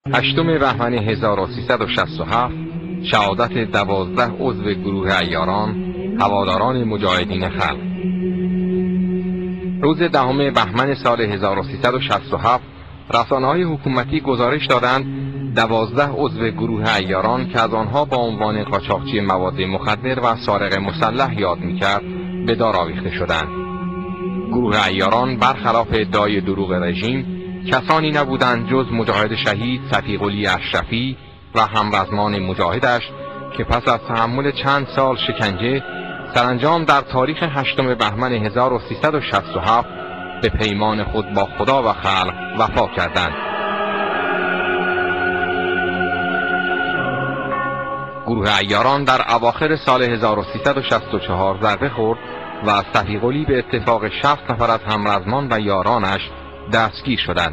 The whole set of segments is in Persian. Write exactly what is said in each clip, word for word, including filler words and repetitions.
هشتم بهمن هزار و سیصد و شصت و هفت شهادت دوازده عضو گروه عیاران هواداران مجاهدین خلق. روز دهم بهمن سال هزار و سیصد و شصت و هفت رسانه‌های حکومتی گزارش دادند دوازده عضو گروه عیاران که از آنها با عنوان قاچاقچی مواد مخدر و سارق مسلح یاد می‌کرد به دار آویخته شدند. گروه عیاران برخلاف ادعای دروغ رژیم کسانی نبودند جز مجاهد شهید صفیقلی اشرفی و همرزمان مجاهدش که پس از تحمل چند سال شکنجه سرانجام در تاریخ هشتم بهمن هزار و سیصد و شصت و هفت به پیمان خود با خدا و خلق وفا کردند. گروه عیاران در اواخر سال هزار و سیصد و شصت و چهار ضربه خورد و صفیقلی به اتفاق شصت نفر از همرزمان و یارانش دستگیر شدند.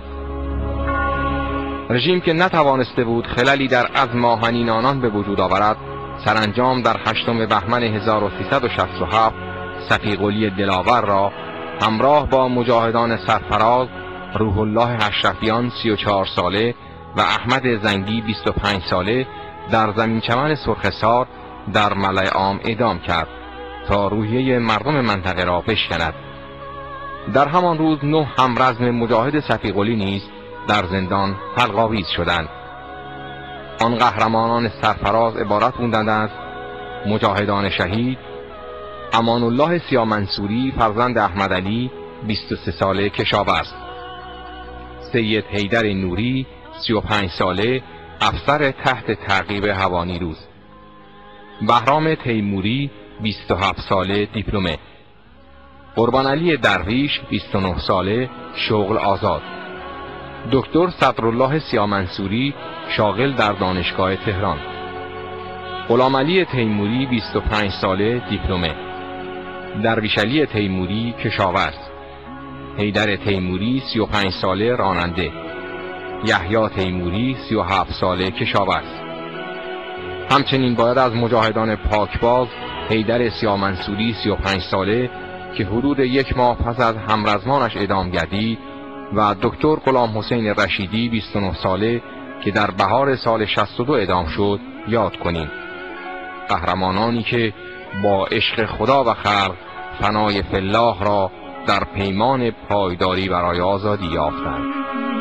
رژیم که نتوانسته بود خللی در عزم آهنین آنان به وجود آورد، سرانجام در هشتم بهمن هزار و سیصد و شصت و هفت صفیقلی دلاور را همراه با مجاهدان سرفراز روح الله اشرفیان سی و چهار ساله و احمد زنگی بیست و پنج ساله در زمین چمن سرخسار در ملأ عام اعدام کرد تا روحیه مردم منطقه را بشکند. در همان روز نه همرزم مجاهد صفیقلی نیز در زندان حلق‌آویز شدند. آن قهرمانان سرفراز عبارت بودند از مجاهدان شهید امان الله سیامنصوری فرزند احمد علی بیست و سه ساله کشاورز، سید حیدر نوری سی و پنج ساله افسر تحت تعقیب هوانیروز، بهرام تیموری بیست و هفت ساله دیپلمه، قربان علی درویش بیست و نه ساله شغل آزاد، دکتر صدرالله سیامنصوری شاغل در دانشگاه تهران، غلام علی تیموری بیست و پنج ساله دیپلمه، درویش علی تیموری کشاورز، حیدر تیموری سی و پنج ساله راننده، یحیی تیموری سی و هفت ساله کشاورز. همچنین باید از مجاهدان پاکباز حیدر سیامنصوری سی و پنج ساله که حدود یک ماه پس از همرزمانش اعدام گردید و دکتر غلام حسین رشیدی بیست و نه ساله که در بهار سال شصت و دو اعدام شد یاد کنیم. قهرمانانی که با عشق خدا و خلق فنای فی الله را در پیمان پایداری برای آزادی یافتند.